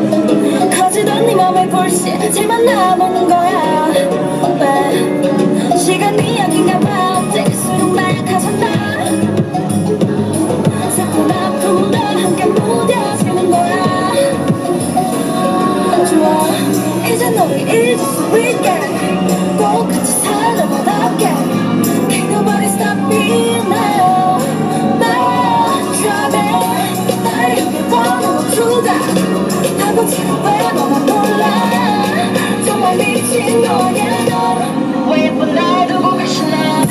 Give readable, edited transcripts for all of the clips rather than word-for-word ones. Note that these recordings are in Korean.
커지던 네 맘에 불씨질만 남은 거야. 왜 시간이 여긴가 봐. 어쩔수록 날 가선다. 슬픈 아픔도 함께 무뎌지는 거야. 좋아 이젠 우리 잊을 수 있게 꼭 같이 살아보답게. Can't nobody stop me now. 나라면 날 여기 원하는 truth 하고 지금 왜 너만 몰라. 정말 미친 거야 넌. 왜 예쁜 날 두고 가시나.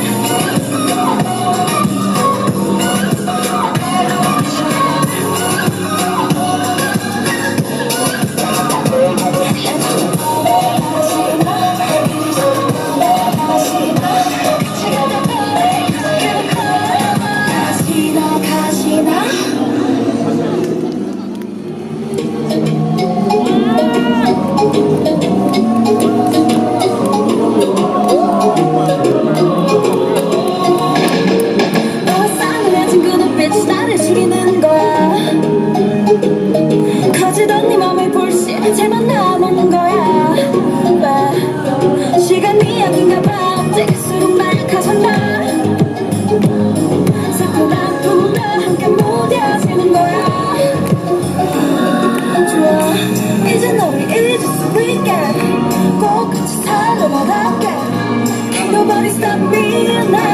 나를 죽이는 거야. 커지던 네 맘에 불씨질만 남은 거야. 왜 시간이 여긴가 봐. 어쩔수록 날 가선다. 슬픈 아픔도 함께 무뎌지는 거야. 좋아 이젠 우리 잊을 수 있게 꼭 같이 살아보답게. Can't nobody stop me now.